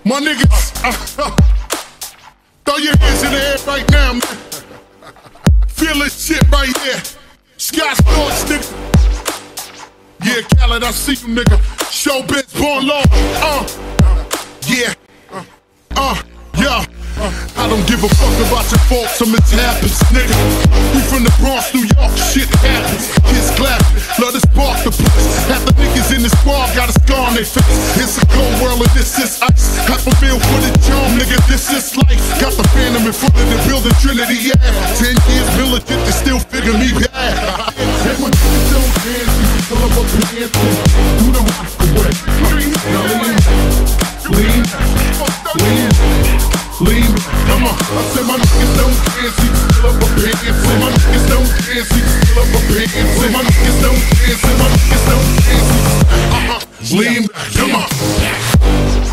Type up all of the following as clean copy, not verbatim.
My niggas, throw your hands in the air right now, man. Feel this shit right here. Scott Storch, nigga. Yeah, Khaled, I see you, nigga. Showbiz, born law. Yeah. Yeah. I don't give a fuck about your faults or mishaps, nigga. We from the Bronx, New York, shit happens. Kids clapping, love to spark the place. Half the niggas in the squad got a scar on their face. It's a cold world and this is ice. Half a meal for the charm, nigga, this is life. Got the Phantom in front of the building, Trinity, yeah. 10 years militant, they still figure me bad. Take my niggas don't dance, you can pull up a pants do the rock away. Lean, come on. I said my niggas don't dance, you can pull up a pants. Say my niggas don't dance, you can pull up a pants. Say my niggas don't dance, say my niggas don't dance. Lean, come on.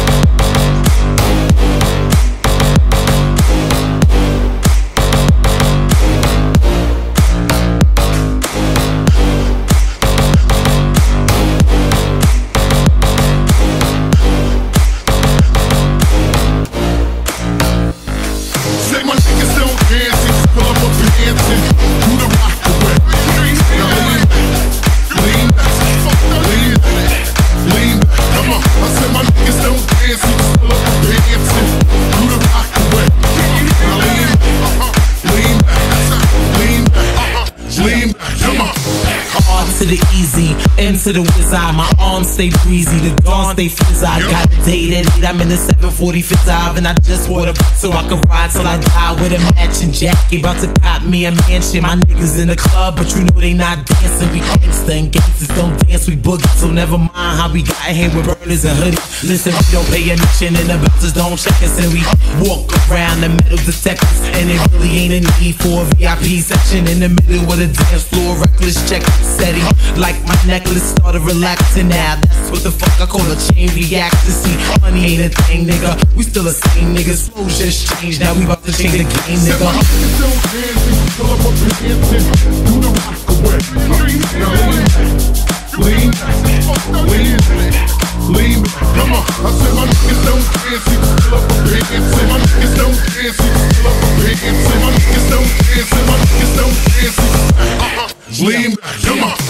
To the easy, into the wizard. My arms stay breezy, the dawn stay fizz. I got a date at 8, I'm in the 745 Ave, and I just bought a so I can ride till I die with a matching jacket. About to cop me a mansion. My niggas in the club, but you know they not dancing. We gangsta and gangsters don't dance, we boogie. So never mind how we got here with burners and hoodies. Listen, we don't pay admission and the bouncers don't check us, and we walk around the metal detectors. And it really ain't a need for a VIP section in the middle of the dance floor. Reckless check steady. Like my necklace started relaxing now. That's what the fuck I call a chain reaction. See, money ain't a thing, nigga. We still the same niggas. Flows just changed. Now we about to change the game, nigga. Do the rock away. Lean, come on. I said my niggas don't dance, you can pull up a pants. Say my niggas don't dance, you can pull up a pants. Say my niggas don't dance, say my niggas don't dance. Lean, come on.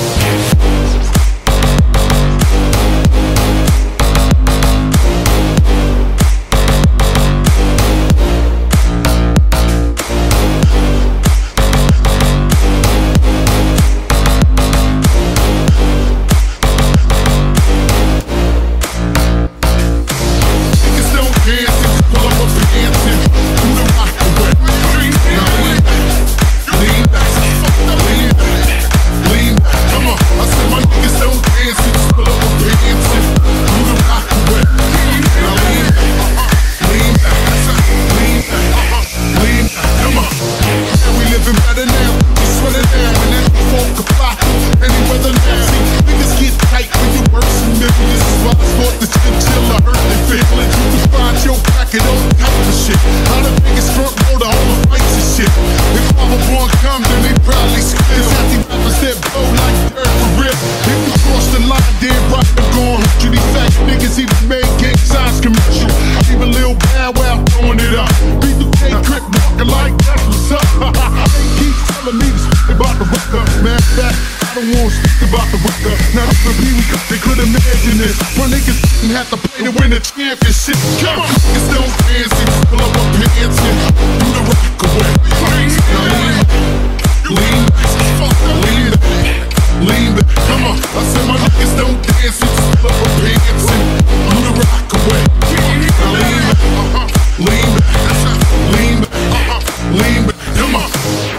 They could imagine this. My niggas didn't have to play to win the championship. Come on, niggas don't dance, they just pull up a pants and do the rock away. Lean, come on. I said my niggas don't dance, they just pull up a pants and do the rock away. Lean, come on.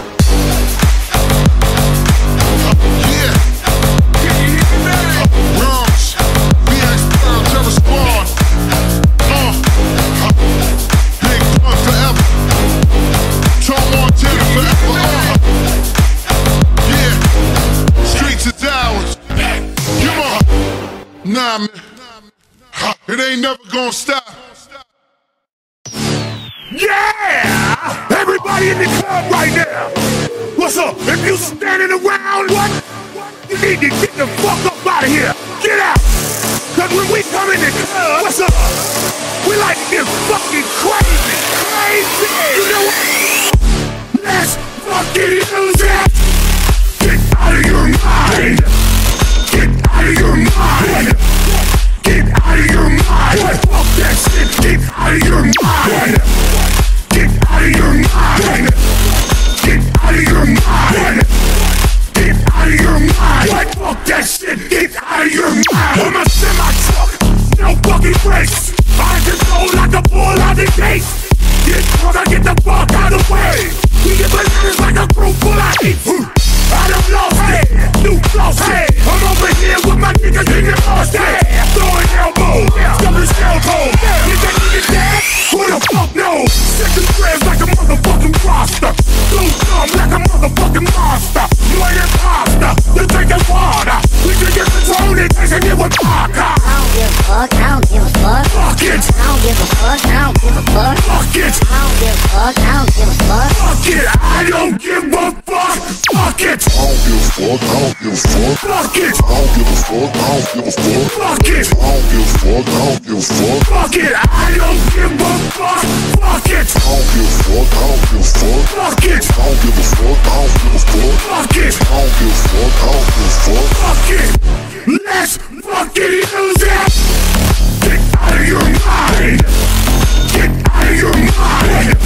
Nah, man, it ain't never gonna stop. Yeah! Everybody in the club right now! What's up? If you standing around, what? You need to get the fuck up out of here! Get out! Cause when we come in the club, what's up? We like this fucking crazy, crazy. You know what? Let's fucking use it. Get out of your mind. Get out of your mind. Get out of your mind. Fuck that shit. Get out of your mind. Get out of your mind. Get out of your mind. Get out of your mind. Fuck that shit. Get out of your mind. I'm a semi-truck. No fucking brakes. I control like a bull out the gate. Get drunk, I get the fuck out of the way. We get bananas like a group full of hate. I done lost it, new floss it. I'm over here with my niggas in the lost it. Throwing elbow, stubbing shell toe. Is that nigga dead? Who the fuck knows? Second threads like a motherfucking roster. Blue thumb like a motherfucking monster. You ain't imposter, you drinking water. We drinking Patron and tasting it with vodka. I don't give a fuck, I don't give a fuck. Fuck it. I don't give a fuck, I don't give a fuck. Fuck it. I don't give a fuck, I don't give a fuck. Fuck it. I don't give a fuck. Fuck it. I don't give a fuck, I don't give a fuck. Fuck it. I don't give a fuck, I don't give a fuck. Fuck it. I don't give a fuck, I don't give a fuck. Fuck it. I don't give a fuck. Fuck it. I don't give a fuck, I don't give a fuck. Fuck it. I don't give a fuck, I don't give a fuck. Fuck it. I don't give a fuck, I don't give a fuck. Fuck it. Let's fucking use it. Get out of your mind. Get out of your mind.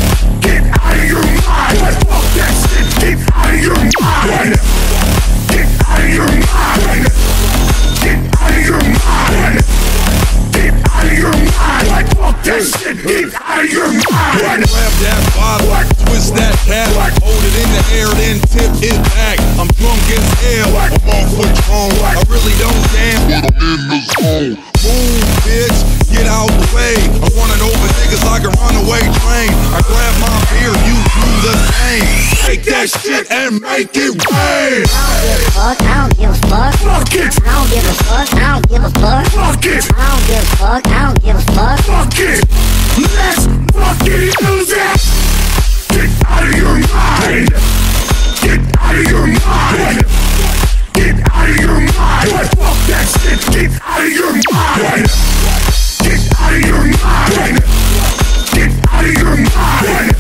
Get out of your mind. Fuck that shit. Get out of your mind. Get out of your mind. Get out of your mind. Get out of your mind. Fuck that shit. Get out of your mind. Grab that bottle, twist that cap, hold it in the air, then tip it back. I'm drunk as hell, I'm on Patron, I really don't care. But I'm in the zone. Move, bitch, get out the way. I'm running over niggas like a runaway train. I grab my beer, you do the same. Take that shit and make it rain. I don't give a fuck, I don't give a fuck. Fuck it. I don't give a fuck, I don't give a fuck. Fuck it. I don't give a fuck, I don't give a fuck. Fuck it. Let's fucking use it. Get out of your mind. Get out of your mind. Get out of your mind. Fuck that shit. Get out of your mind. Get out of your mind. Get out of your mind.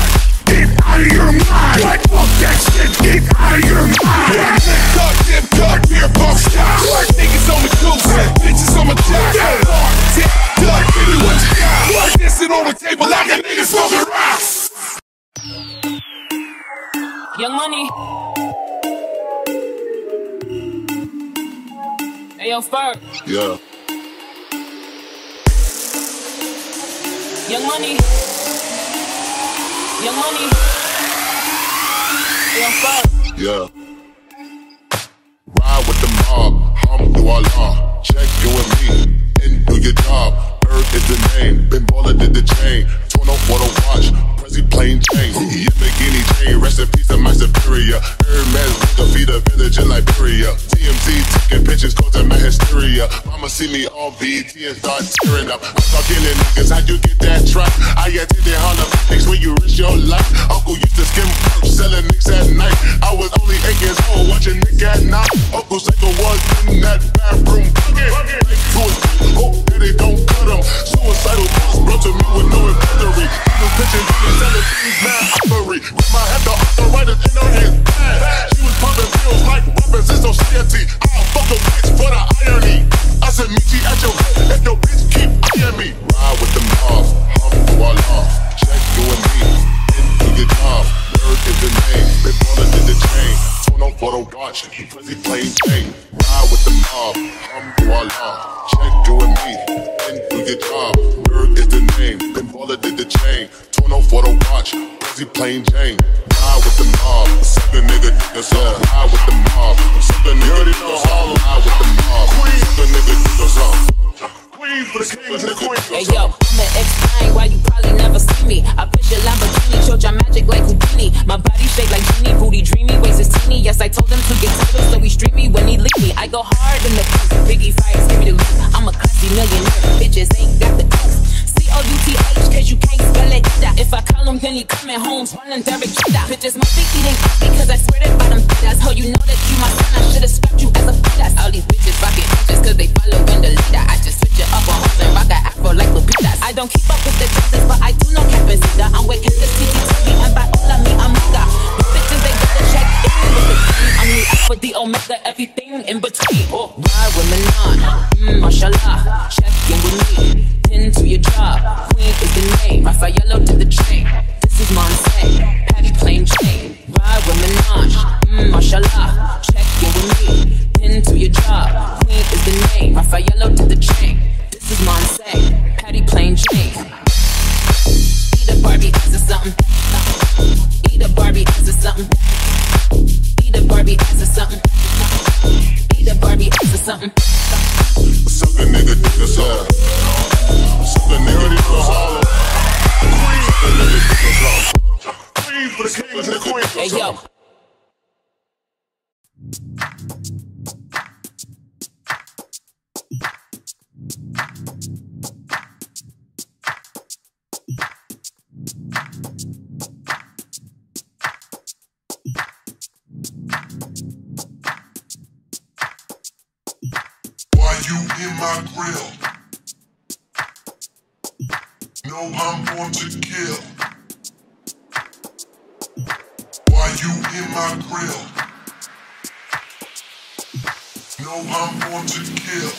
Get out of your mind. Fuck that shit. Get out of your mind. Cut, dip, cut, beer pump style. Niggas on the goose, bitches on my jack. Tip, duck, give me what you got. This it on the table like a nigga smoking rocks. Young Money. Hey, yo, Ferg. Yeah. Young Money. Young Money. Hey, yo, Ferg. Yeah. Ride with the mob, hum through our law. Check you and me, and do your job. Earth is the name, Ben Baller did the chain. Torn off what a watch, Prezi plain chain. Yamagini chain, rest in peace to my superior. Hermes to feed a village in Liberia. TMZ taking pictures, causing my hysteria. Mama see me on BET and start tearing up. I start killing niggas, how'd you get that track? I attended Harlem Phoenix when you risk your life. Uncle used to skim perch, selling nicks at night. I was only 8 years old, watching Nick at night. Uncle Psycho was in that bathroom bucket. Hope that they don't cut him. Suicidal thoughts brought to me with no inventory. He was pitching, selling things, mad opera. Grandma had the arthritis in her hands, bad. She was pumping pills like weapons in society. I'll fuck a bitch for the irony. I said, meet you at your head if your bitch keep eyeing me. Ride with the mob, hum through our law. Check you and me, into your job. Word is the name, Ben Baller did the chain. Torn off for the watch, Prezi plain chain. Ride with the mob, hum through our law. Check you and me, into your job. Word is the name, Ben Baller did the chain. Torn off for the watch, Prezi plain chain. Ride with the mob, suck a nigga, niggas up. Ride with the mob, suck a nigga, niggas up. Ride with the mob, suck a nigga, niggas up. Queen for the kings and the queens. Hey yo, I'ma explain why you probably never see me. I push a Lamborghini, show your magic like Houdini. My body shaped like genie, booty dreamy, waist is teeny. Yes, I told him to get titles, so he stream me when he leave me. I go hard in the booth, Biggie Fires, give me the loot. I'm a classy millionaire, bitches ain't got the coast. C-O-U-T-H, cause you can't spell it. If I call him, then he coming home, running Derek Jeter. Bitches must think he didn't because I swear that bottom feeders. Ho, you know that you my son, I should've swept you as a fetus. All these bitches rockin' bitches cause they following the leader. I just switch it up on hoes and rock a afro like Lupitas. in my grill? No, I'm born to kill. Why you in my grill? No, I'm born to kill.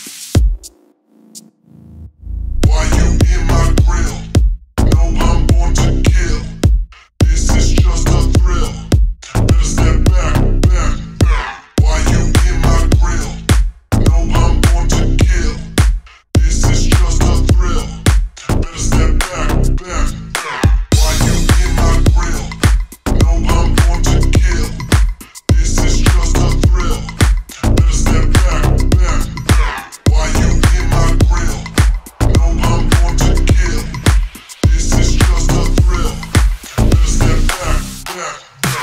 Why you in my grill? No, I'm born to kill. This is just a thrill. Better step back, back, back. Why you in my grill? No, I'm born to kill. This is just a thrill. Better step back, back, back. Why you in my grill? No, I'm born to kill. This is just a thrill. Better step back, back, back. Why you in my grill? No, I'm born to kill. This is just a thrill. Better step back, back, back.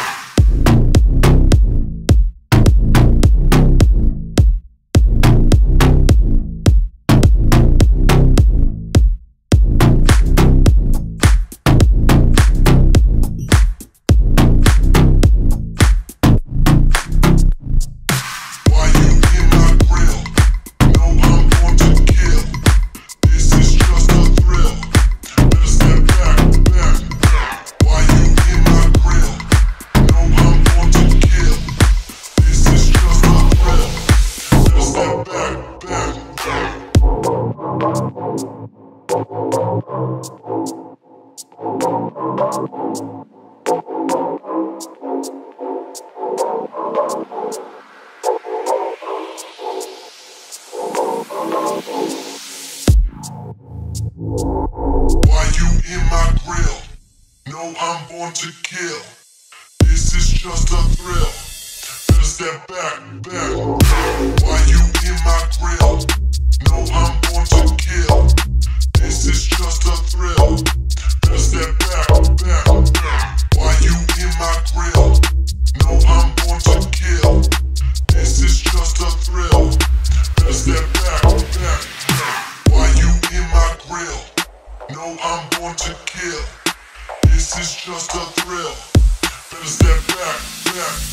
Why you in my grill? No, I'm born to kill. This is just a thrill. Better step back, back, back. Why you in my grill? No, I'm born to kill. This is just a thrill. Better step back, back, back. Why you in my grill? No, I'm born to kill. This is just a thrill. Better step back, back. Why you in my grill? No, I'm born to kill. This is just a thrill. Better step back, back, back. Why you in my grill? No, I'm born to kill. This is just a thrill. Better step back, back, back. Why you in my grill? No, I'm born to kill. This is just a thrill. Better step back, back.